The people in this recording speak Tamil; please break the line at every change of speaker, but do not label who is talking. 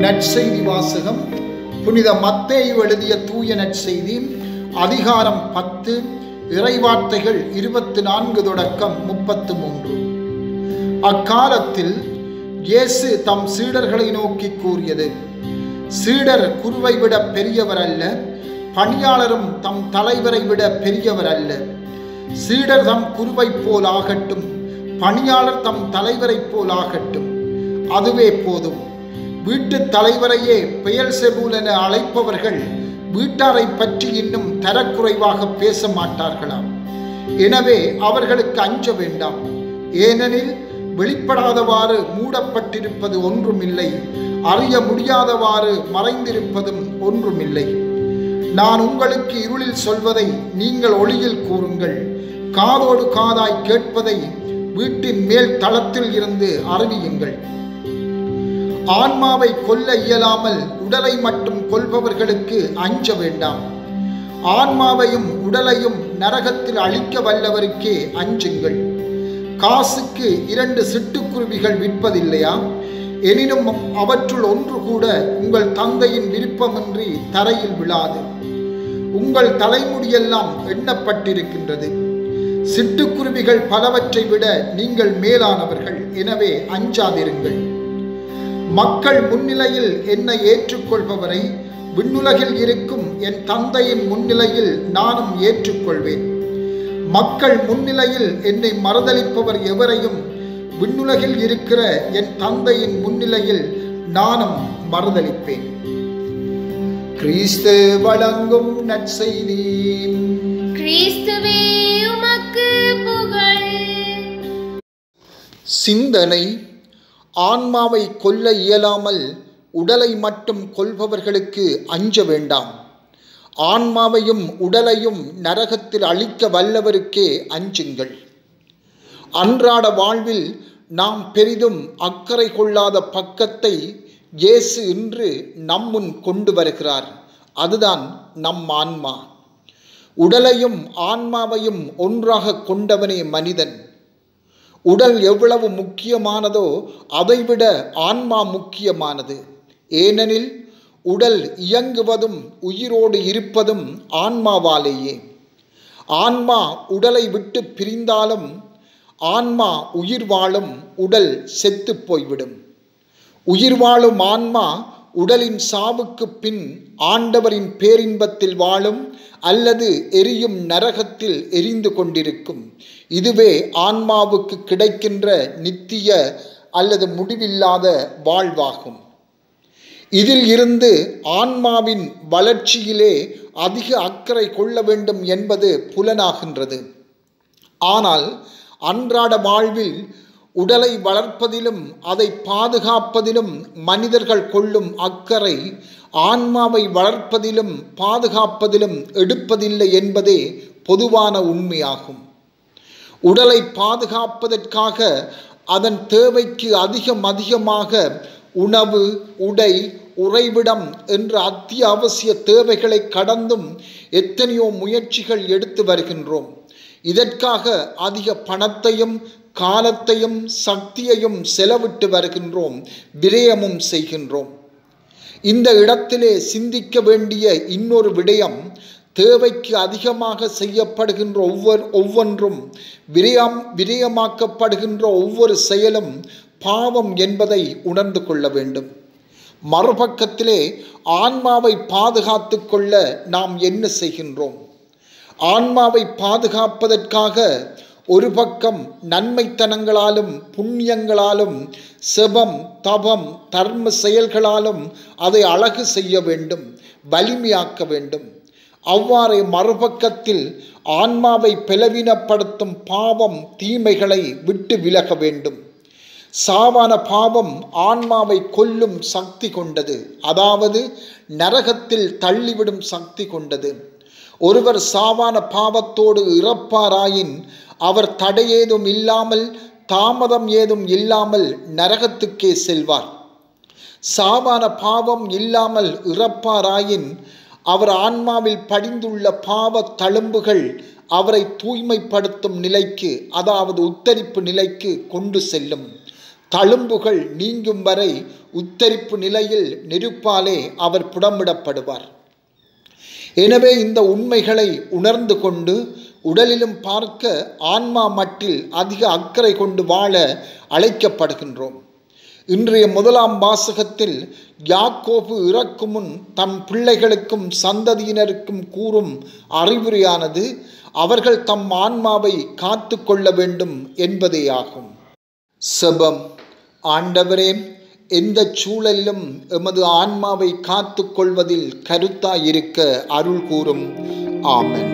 நற்செய்தி வாசகம் புனித மத்தேயு எழுதிய தூய நற்செய்தி அதிகாரம் 10 இறைவார்த்தைகள் 24 தொடக்கம் 33. அக்காலத்தில் இயேசு தம் சீடர்களை நோக்கி கூறியது: சீடர் குருவை விட பெரியவர் அல்ல, பணியாளரும் தம் தலைவரை விட பெரியவர் அல்ல. சீடர் தம் குருவை போல் ஆகட்டும், பணியாளர் தம் தலைவரை போல் ஆகட்டும். அதுவே போதும். வீட்டு தலைவரையே பெயல்செபூல் என அழைப்பவர்கள் வீட்டாரை பற்றி இன்னும் தரக்குறைவாக பேச மாட்டார்களாம். எனவே அவர்களுக்கு அஞ்ச வேண்டாம். ஏனெனில் வெளிப்படாதவாறு மூடப்பட்டிருப்பது ஒன்றுமில்லை, அறிய முடியாதவாறு மறைந்திருப்பதும் ஒன்றுமில்லை. நான் உங்களுக்கு இருளில் சொல்வதை நீங்கள் ஒளியில் கூறுங்கள், காதோடு காதாய் கேட்பதை வீட்டின் மேல் தளத்தில் இருந்து அறிவியுங்கள். ஆன்மாவை கொல்ல இயலாமல் உடலை மட்டும் கொல்பவர்களுக்கு அஞ்ச வேண்டாம். ஆன்மாவையும் உடலையும் நரகத்தில் அழிக்க வல்லவருக்கே அஞ்சுங்கள். காசுக்கு 2 சிட்டுக்குருவிகள் விற்பதில்லையா? எனினும் அவற்றுள் ஒன்று கூட உங்கள் தந்தையின் விருப்பமின்றி தரையில் விழாது. உங்கள் தலைமுடியெல்லாம் எண்ணப்பட்டிருக்கின்றது. சிட்டுக்குருவிகள் பலவற்றை விட நீங்கள் மேலானவர்கள். எனவே அஞ்சாதிருங்கள். மக்கள் முன்னிலையில் என்னை ஏற்றுக்கொள்பவரை விண்ணுலகில் இருக்கும் என் தந்தையின் முன்னிலையில் நானும் ஏற்றுக்கொள்வேன். மக்கள் முன்னிலையில் என்னை மறுதலிப்பவர் எவரையும் விண்ணுலகில் இருக்கிற என் தந்தையின் முன்னிலையில் நானும் மறுதலிப்பேன். கிறிஸ்து வழங்கும் நற்செய்தி.
கிறிஸ்துவே உமக்கு புகழ்.
சிந்தனை: ஆன்மாவை கொல்ல இயலாமல் உடலை மட்டும் கொல்பவர்களுக்கு அஞ்ச வேண்டாம். ஆன்மாவையும் உடலையும் நரகத்தில் அழிக்க வல்லவருக்கே அஞ்சுங்கள். அன்றாட வாழ்வில் நாம் பெரிதும் அக்கறை கொள்ளாத பக்கத்தை இயேசு இன்று நம்முன் கொண்டு வருகிறார். அதுதான் நம் ஆன்மா. உடலையும் ஆன்மாவையும் ஒன்றாக கொண்டவனே மனிதன். உடல் எவ்வளவு முக்கியமானதோ அதைவிட ஆன்மா முக்கியமானது. ஏனெனில் உடல் இயங்குவதும் உயிரோடு இருப்பதும் ஆன்மாவாலேயே. ஆன்மா உடலை விட்டு பிரிந்தாலும் ஆன்மா உயிர் வாழும், உடல் செத்து போய்விடும். உயிர் வாழும் ஆன்மா உடலின் சாவுக்கு பின் ஆண்டவரின் பேரின்பத்தில் வாழும் அல்லது எரியும் நரகத்தில் எரிந்து கொண்டிருக்கும். இதுவே ஆன்மாவுக்கு கிடைக்கின்ற நித்திய அல்லது முடிவில்லாத வாழ்வாகும். இதில் இருந்து ஆன்மாவின் வளர்ச்சியிலே அதிக அக்கறை கொள்ள வேண்டும் என்பது புலனாகின்றது. ஆனால் அன்றாட வாழ்வில் உடலை வளர்ப்பதிலும் அதை பாதுகாப்பதிலும் மனிதர்கள் கொள்ளும் அக்கறை ஆன்மாவை வளர்ப்பதிலும் பாதுகாப்பதிலும் எடுப்பதில்லை என்பதே பொதுவான உண்மையாகும். உடலை பாதுகாப்பதற்காக அதன் தேவைக்கு அதிகமாக உணவு, உடை, உறைவிடம் என்ற அத்தியாவசிய தேவைகளை கடந்தும் எத்தனையோ முயற்சிகள் எடுத்து வருகின்றோம். இதற்காக அதிக பணத்தையும் காலத்தையும் சக்தியையும் செலவிட்டு வருகின்றோம், விரயமும் செய்கின்றோம். இந்த இடத்திலே சிந்திக்க வேண்டிய இன்னொரு விடயம், தேவைக்கு அதிகமாக செய்யப்படுகின்ற ஒவ்வொன்றும் விரயமாக்கப்படுகின்ற ஒவ்வொரு செயலும் பாவம் என்பதை உணர்ந்து கொள்ள வேண்டும். மறுபக்கத்திலே ஆன்மாவை பாதுகாத்து கொள்ள நாம் என்ன செய்கின்றோம்? ஆன்மாவை பாதுகாப்பதற்காக ஒரு பக்கம் நன்மைத்தனங்களாலும் புண்ணியங்களாலும் செபம், தபம், தர்ம செயல்களாலும் அதை அழகு செய்ய வேண்டும், வலிமையாக்க வேண்டும். அவ்வாறே மறுபக்கத்தில் ஆன்மாவை பலவீனப்படுத்தும் பாவம், தீமைகளை விட்டு விலக வேண்டும். சாவான பாவம் ஆன்மாவை கொல்லும் சக்தி கொண்டது, அதாவது நரகத்தில் தள்ளிவிடும் சக்தி கொண்டது. ஒருவர் சாவான பாவத்தோடு இறப்பாராயின் அவர் தடையேதும் இல்லாமல், தாமதம் ஏதும் இல்லாமல் நரகத்துக்கே செல்வார். சாவான பாவம் இல்லாமல் இறப்பாராயின் அவர் ஆன்மாவில் படிந்துள்ள பாவ தழும்புகள் அவரை தூய்மைப்படுத்தும் நிலைக்கு, அதாவது உத்தரிப்பு நிலைக்கு கொண்டு செல்லும். தழும்புகள் நீங்கும் வரை உத்தரிப்பு நிலையில் நெருப்பாலே அவர் புடமிடப்படுவார். எனவே இந்த உண்மைகளை உணர்ந்து கொண்டு உடலிலும் பார்க்க ஆன்மா மட்டில் அதிக அக்கறை கொண்டு வாழ அழைக்கப்படுகின்றோம். இன்றைய முதலாம் வாசகத்தில் யாக்கோபு இறக்கும் முன் தம் பிள்ளைகளுக்கும் சந்ததியினருக்கும் கூறும் அறிவுரையானது அவர்கள் தம் ஆன்மாவை காத்து கொள்ள வேண்டும் என்பதேயாகும். செபம். ஆண்டவரே, எந்த சூழலிலும் எமது ஆன்மாவை காத்து கொள்வதில் கருத்தாயிருக்க அருள் கூறும். ஆமென்.